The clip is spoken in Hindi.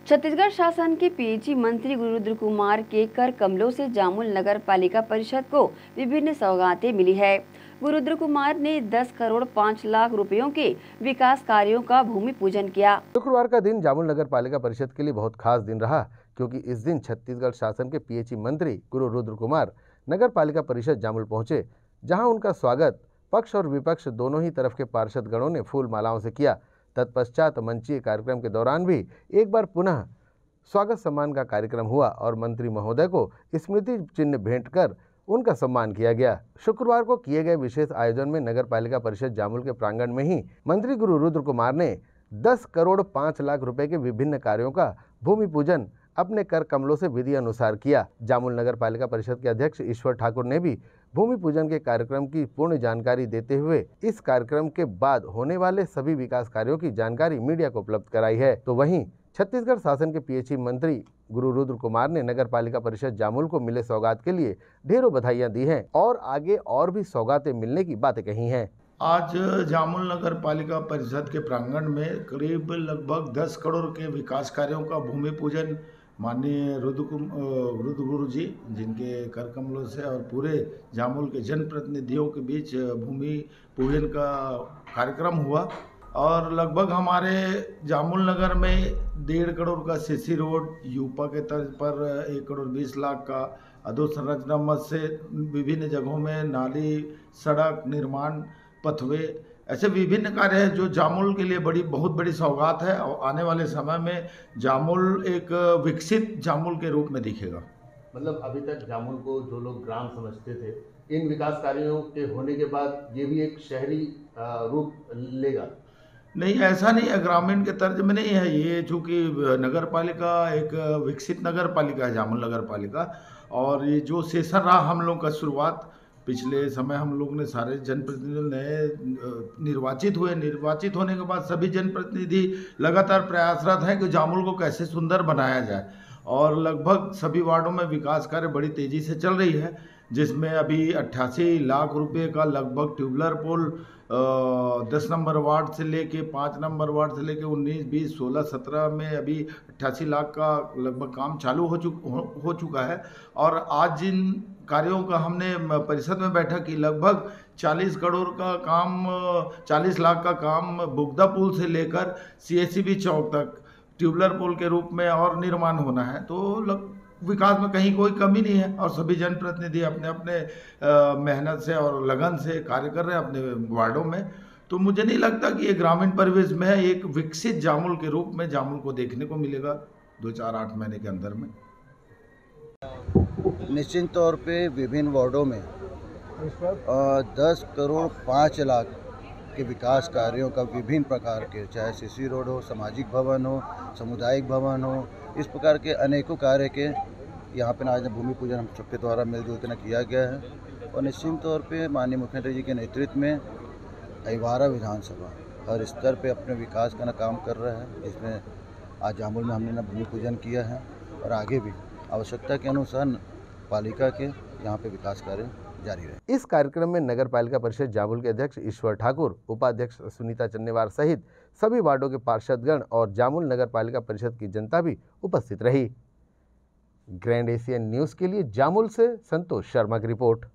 छत्तीसगढ़ शासन के पीएचई मंत्री गुरुरुद्र कुमार के कर कमलों से जामुल नगर पालिका परिषद को विभिन्न सौगातें मिली है। गुरुरुद्र कुमार ने 10 करोड़ 5 लाख रुपयों के विकास कार्यों का भूमि पूजन किया। शुक्रवार का दिन जामुल नगर पालिका परिषद के लिए बहुत खास दिन रहा, क्योंकि इस दिन छत्तीसगढ़ शासन के पीएचई मंत्री गुरुरुद्र कुमार नगर पालिका परिषद जामुल पहुंचे, जहां उनका स्वागत पक्ष और विपक्ष दोनों ही तरफ के पार्षद गणों ने फूल मालाओं से किया। तत्पश्चात मंचीय कार्यक्रम के दौरान भी एक बार पुनः स्वागत सम्मान का कार्यक्रम हुआ और मंत्री महोदय को स्मृति चिन्ह भेंट कर उनका सम्मान किया गया। शुक्रवार को किए गए विशेष आयोजन में नगर पालिका परिषद जामुल के प्रांगण में ही मंत्री गुरुरुद्र कुमार ने 10 करोड़ 5 लाख रुपए के विभिन्न कार्यों का भूमि पूजन अपने कर कमलों से विधि अनुसार किया। जामुल नगर पालिका परिषद के अध्यक्ष ईश्वर ठाकुर ने भी भूमि पूजन के कार्यक्रम की पूर्ण जानकारी देते हुए इस कार्यक्रम के बाद होने वाले सभी विकास कार्यों की जानकारी मीडिया को उपलब्ध कराई है। तो वहीं छत्तीसगढ़ शासन के पीएचई मंत्री गुरुरुद्र कुमार ने नगर पालिका परिषद जामुल को मिले सौगात के लिए ढेरों बधाइयां दी हैं और आगे और भी सौगातें मिलने की बातें कही हैं। आज जामुल नगर पालिका परिषद के प्रांगण में करीब लगभग 10 करोड़ के विकास कार्यों का भूमि पूजन माननीय रुद्र गुरु जी, जिनके कर कमलों से और पूरे जामुल के जनप्रतिनिधियों के बीच भूमि पूजन का कार्यक्रम हुआ और लगभग हमारे जामुल नगर में 1.5 करोड़ का सीसी रोड, यूपा के तर्ज पर 1 करोड़ 20 लाख का अधोसंरचना मद से विभिन्न जगहों में नाली, सड़क निर्माण, पथवे, ऐसे विभिन्न कार्य हैं जो जामुल के लिए बहुत बड़ी सौगात है और आने वाले समय में जामुल एक विकसित जामुल के रूप में दिखेगा। मतलब अभी तक जामुल को जो लोग ग्राम समझते थे, इन विकास कार्यों के होने के बाद ये भी एक शहरी रूप लेगा? नहीं, ऐसा नहीं है, ग्रामीण के तर्ज में नहीं है ये, चूँकि नगर पालिका एक विकसित नगर पालिका है जामुल नगर पालिका। और ये जो सेशन रहा हम लोग का शुरुआत, पिछले समय हम लोग ने सारे जनप्रतिनिधि नए निर्वाचित होने के बाद सभी जनप्रतिनिधि लगातार प्रयासरत हैं कि जामुल को कैसे सुंदर बनाया जाए और लगभग सभी वार्डों में विकास कार्य बड़ी तेज़ी से चल रही है, जिसमें अभी 88 लाख रुपए का लगभग ट्यूबलर पोल 10 नंबर वार्ड से लेके 5 नंबर वार्ड से लेके 19, 20, 16, 17 में अभी 88 लाख का लगभग काम चालू हो चुका है। और आज जिन कार्यों का हमने परिषद में बैठक की, लगभग 40 करोड़ का काम, 40 लाख का काम बुगदा पुल से लेकर CSCB चौक तक ट्यूबलर पोल के रूप में और निर्माण होना है। तो विकास में कहीं कोई कमी नहीं है और सभी जनप्रतिनिधि अपने अपने मेहनत से और लगन से कार्य कर रहे हैं अपने वार्डों में। तो मुझे नहीं लगता कि ये ग्रामीण परिवेश में है, एक विकसित जामुल के रूप में जामुल को देखने को मिलेगा 2-4-8 महीने के अंदर में। निश्चित तौर पे विभिन्न वार्डों में 10 करोड़ 5 लाख के विकास कार्यों का विभिन्न प्रकार के, चाहे सीसी रोड हो, सामाजिक भवन हो, सामुदायिक भवन हो, इस प्रकार के अनेकों कार्य के यहाँ पे आज भूमि पूजन हम सबके द्वारा मिलजुल कर किया गया है। और निश्चित तौर पे माननीय मुख्यमंत्री जी के नेतृत्व में अहिवारा विधानसभा हर स्तर पे अपने विकास का काम कर रहा है, जिसमें आज जामुल में हमने भूमि पूजन किया है और आगे भी आवश्यकता के अनुसार पालिका के यहाँ पे विकास कार्य जारी रहे। इस कार्यक्रम में नगर पालिका परिषद जामुल के अध्यक्ष ईश्वर ठाकुर, उपाध्यक्ष सुनीता चन्नेवार सहित सभी वार्डों के पार्षदगण और जामुल नगर पालिका परिषद की जनता भी उपस्थित रही। ग्रैंड एशियन न्यूज़ के लिए जामुल से संतोष शर्मा की रिपोर्ट।